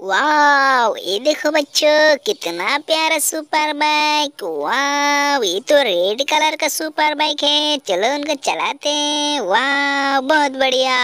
वाह, ये देखो बच्चों, कितना प्यारा सुपर बाइक। वाह, ये तो रेड कलर का सुपर बाइक है। चलो उनको चलाते हैं। वाह, बहुत बढ़िया।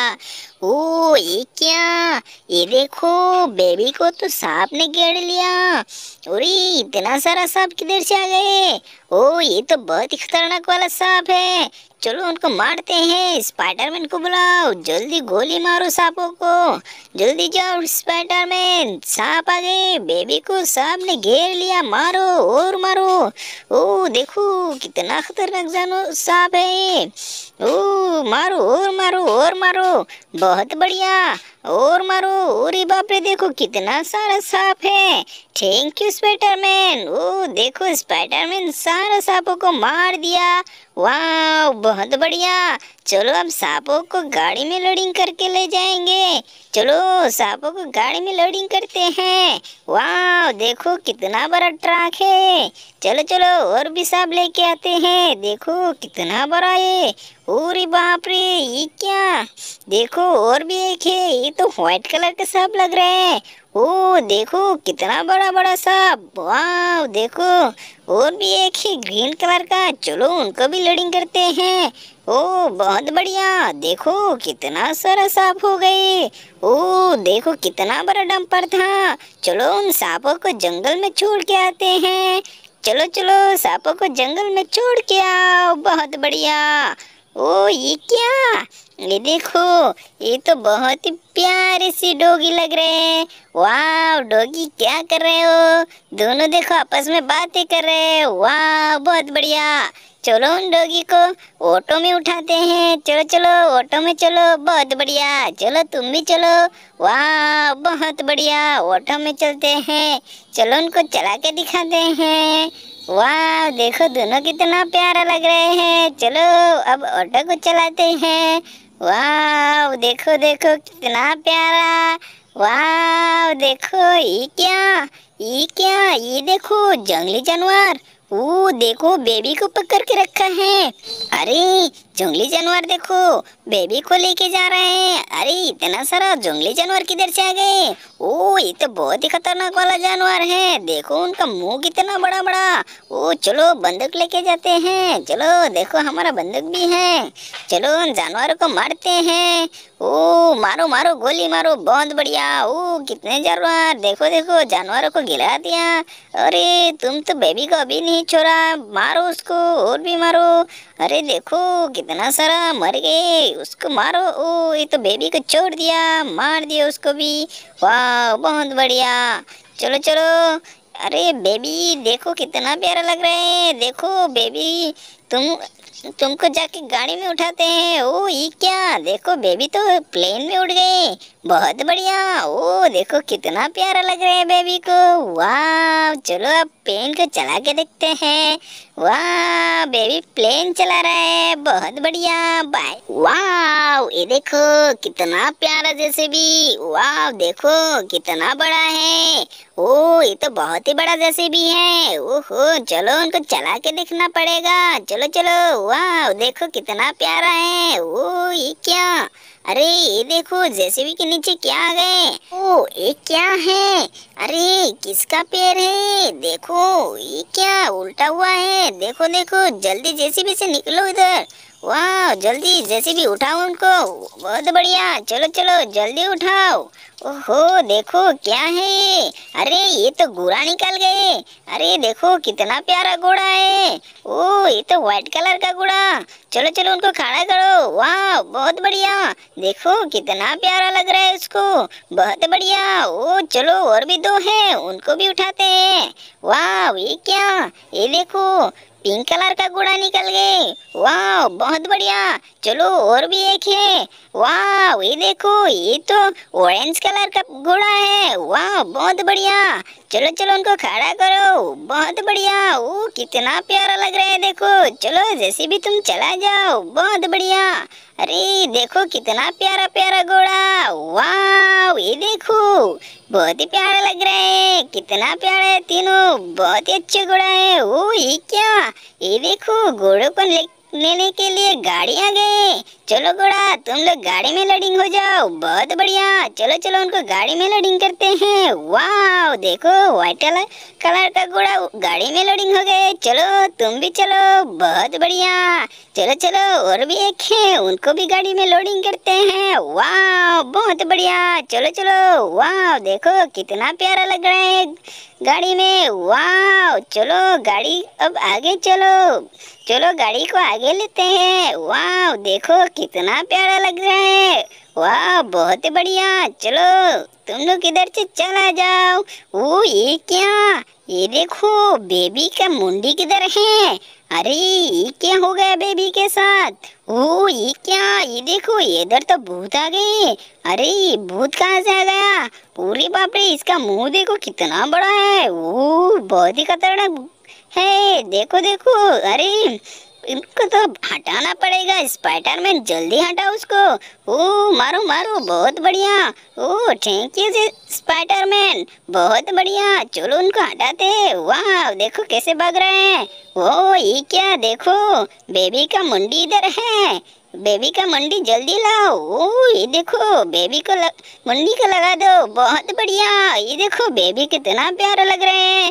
ओ, ये क्या? ये देखो, बेबी को तो सांप ने घेर लिया। अरे, इतना सारा सांप किधर से आ गए? ओ, ये तो बहुत ही खतरनाक वाला सांप है। चलो उनको मारते हैं। स्पाइडरमैन को बुलाओ, जल्दी गोली मारो सांपों को। जल्दी जाओ स्पाइडरमैन, सांप आ गए। बेबी को सांप ने घेर लिया, मारो और मारो। ओ देखो, कितना खतरनाक जानवर सांप है। ओ मारो और मारो और मारो, बहुत बढ़िया। और मारो। अरे बाप रे, देखो कितना सारा सांप है। Thank you Spiderman. ओ देखो, स्पाइडरमैन सारा सांपों को मार दिया। वाह, बहुत बढ़िया। चलो अब सांपों को गाड़ी में लोडिंग करके ले जाएंगे। चलो सांपों को गाड़ी में लोडिंग करते हैं। वाह, देखो कितना बड़ा ट्रक है। चलो चलो और भी सांप लेके आते हैं। देखो कितना बड़ा है। अरे बाप रे, ये क्या? देखो और भी एक है। ये तो व्हाइट कलर के सांप लग रहे हैं। ओ देखो कितना बड़ा बड़ा सांप। वाह देखो, और भी एक है ग्रीन कलर का। चलो उनको भी लोडिंग करते हैं। ओ बहुत बढ़िया। देखो कितना सारा सांप हो गए। ओ देखो कितना बड़ा डंपर था। चलो उन सांपों को जंगल में छोड़ के आते हैं। चलो चलो सांपों को जंगल में छोड़ के आओ। बहुत बढ़िया। ओ ये क्या? ये देखो, ये तो बहुत ही प्यारे सी डॉगी लग रहे हैं। वाह डॉगी, क्या कर रहे हो? दोनों देखो आपस में बातें कर रहे हैं। वाह बहुत बढ़िया। चलो उन डॉगी को ऑटो में उठाते हैं। चलो चलो ऑटो में चलो, बहुत बढ़िया। चलो तुम भी चलो। वाह बहुत बढ़िया, ऑटो में चलते हैं। चलो उनको चला के दिखाते हैं। वाह देखो, दोनों कितना प्यारा लग रहे हैं। चलो अब ऑटो को चलाते हैं। वाह देखो देखो कितना प्यारा। वाह देखो, ये क्या? ये क्या? ये देखो जंगली जानवर। वो देखो, बेबी को पकड़ के रखा है। अरे जंगली जानवर देखो, बेबी को लेके जा रहे हैं। अरे इतना सारा जंगली जानवर किधर से आ गए? ओ ये तो बहुत ही खतरनाक वाला जानवर है। देखो उनका मुंह कितना बड़ा बड़ा। ओ चलो बंदूक लेके जाते हैं। चलो देखो, हमारा बंदूक भी है। चलो उन जानवरों को मारते हैं। ओ मारो मारो, गोली मारो, बहुत बढ़िया। ओ कितने जानवर, देखो देखो जानवरों को गिरा दिया। अरे तुम तो बेबी को अभी नहीं छोड़ा, मारो उसको और भी मारो। अरे देखो कितना सारा मर गए, उसको मारो। ओ ये तो बेबी को छोड़ दिया, मार दिया उसको भी। वाह बहुत बढ़िया। चलो चलो। अरे बेबी देखो कितना प्यारा लग रहा है। देखो बेबी, तुमको जाके गाड़ी में उठाते हैं। ओ ये क्या? देखो बेबी तो प्लेन में उड़ गए। बहुत बढ़िया। ओ देखो कितना प्यारा लग रहा है बेबी को। वाह चलो अब प्लेन को चला के देखते हैं। वाह बेबी प्लेन चला रहा है, बहुत बढ़िया। बाय। वाह ये देखो कितना प्यारा जेसीबी। वाह देखो कितना बड़ा है। ओ ये तो बहुत ही बड़ा जेसीबी है। ओहो, चलो उनको चला के देखना पड़ेगा। चलो चलो। वाह देखो कितना प्यारा है। ओ ये क्या? अरे ये देखो, जेसीबी के नीचे क्या आ गए? ओ ये क्या है? अरे किसका पैर है? देखो ये क्या उल्टा हुआ है। देखो देखो, जल्दी जेसीबी से निकलो इधर। वाह जल्दी जेसीबी उठाओ उनको। बहुत बढ़िया। चलो चलो जल्दी उठाओ। ओहो देखो क्या है ये? अरे ये तो घोड़ा निकल गए। अरे देखो कितना प्यारा घोड़ा है। ओ ये तो व्हाइट कलर का घोड़ा। चलो चलो उनको खड़ा करो। वाह बहुत बढ़िया। देखो कितना प्यारा लग रहा है उसको, बहुत बढ़िया। ओ चलो और भी दो हैं, उनको भी उठाते हैं। वाह ये क्या? ये देखो पिंक कलर का घोड़ा निकल गए। वाह बहुत बढ़िया। चलो और भी एक है। वाह ये देखो, ये तो ऑरेंज कलर का घोड़ा है। वाह बहुत बढ़िया। चलो चलो उनको खड़ा करो, बहुत बढ़िया। ओ कितना प्यारा लग रहा है। देखो चलो जैसे भी तुम चला जाओ, बहुत बढ़िया। अरे देखो कितना प्यारा प्यारा घोड़ा। वाह ये देखो, बहुत ही प्यारा लग रहा है। कितना प्यारा है तीनों, बहुत ही अच्छे घोड़ा है। ओ ये क्या? ये देखो घोड़ों को लेने के लिए गाड़ी आ गए। चलो घोड़ा, तुम लोग गाड़ी में लोडिंग हो जाओ। बहुत बढ़िया, चलो चलो उनको गाड़ी में लोडिंग करते हैं। वाह देखो, व्हाइट कलर का घोड़ा गाड़ी में लोडिंग हो गए। चलो तुम भी चलो, बहुत बढ़िया। चलो चलो, और भी एक है, उनको भी गाड़ी में लोडिंग करते हैं। वाह बहुत बढ़िया, चलो चलो। वाह देखो कितना प्यारा लग रहा है गाड़ी में। वाह चलो गाड़ी अब आगे चलो, चलो गाड़ी को आगे लेते हैं। वाह देखो कितना प्यारा लग रहा है। वाह बहुत ही बढ़िया, चलो तुम लोग इधर से चला जाओ। ओ ये क्या, ये देखो बेबी का मुंडी किधर है। अरे ये क्या हो गया बेबी के साथ। ओ ये क्या, ये देखो इधर तो भूत आ गए। अरे ये भूत कहाँ से आ गया। पूरी बाप रे, इसका मुंह देखो कितना बड़ा है। ओ बहुत ही खतरनाक है। देखो देखो, अरे इनको तो हटाना पड़ेगा। स्पाइडरमैन जल्दी हटाओ उसको। ओ मारो मारो, बहुत बढ़िया। ओ थैंक यू स्पाइडरमैन, बहुत बढ़िया। चलो उनको हटाते हैं। वाह देखो कैसे भाग रहे हैं। ओ ये क्या, देखो बेबी का मुंडी इधर है। बेबी का मुंडी जल्दी लाओ। ओ ये देखो बेबी को मुंडी को लगा दो। बहुत बढ़िया, ये देखो बेबी कितना प्यारा लग रहे हैं।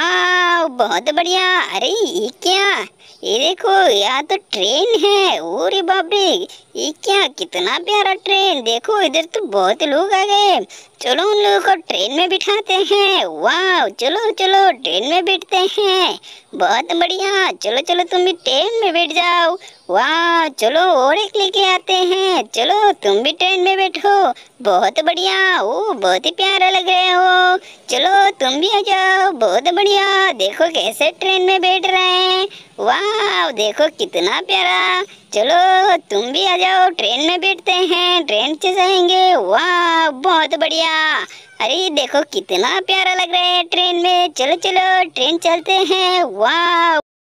वाह बहुत बढ़िया। अरे ये क्या, ये देखो यहाँ तो ट्रेन है। ओरे बाप रे, ये क्या, कितना प्यारा ट्रेन। देखो इधर तो बहुत लोग आ गए। चलो उन लोगों को ट्रेन में बिठाते हैं। वाह चलो चलो ट्रेन में बैठते हैं। बहुत बढ़िया, चलो चलो तुम भी ट्रेन में बैठ जाओ। वाह चलो और एक लेके आते हैं। चलो तुम भी ट्रेन में बैठो। बहुत बढ़िया, ओ बहुत ही प्यारा लग रहे हो। चलो तुम भी आ जाओ। बहुत बढ़िया, देखो कैसे ट्रेन में बैठ रहे हैं। वाह देखो कितना प्यारा। चलो तुम भी आ जाओ, ट्रेन में बैठते हैं, ट्रेन से जाएंगे। वाह बहुत बढ़िया। अरे देखो कितना प्यारा लग रहा है ट्रेन में। चलो चलो ट्रेन चलते हैं। वाह।